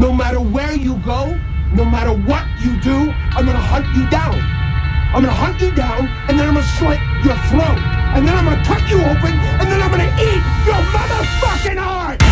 No matter where you go, no matter what you do, I'm gonna hunt you down. I'm gonna hunt you down, and then I'm gonna slit your throat. And then I'm gonna cut you open, and then I'm gonna eat your motherfucking heart!